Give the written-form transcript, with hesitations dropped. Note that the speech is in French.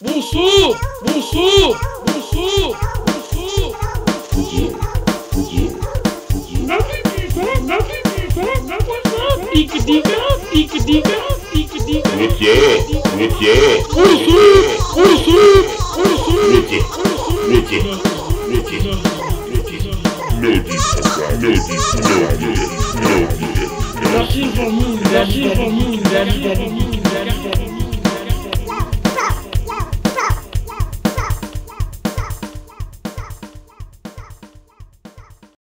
Bonsoir, bonsoir, bonsoir, bonsoir. Merci pour nous, merci pour nous, merci pour nous.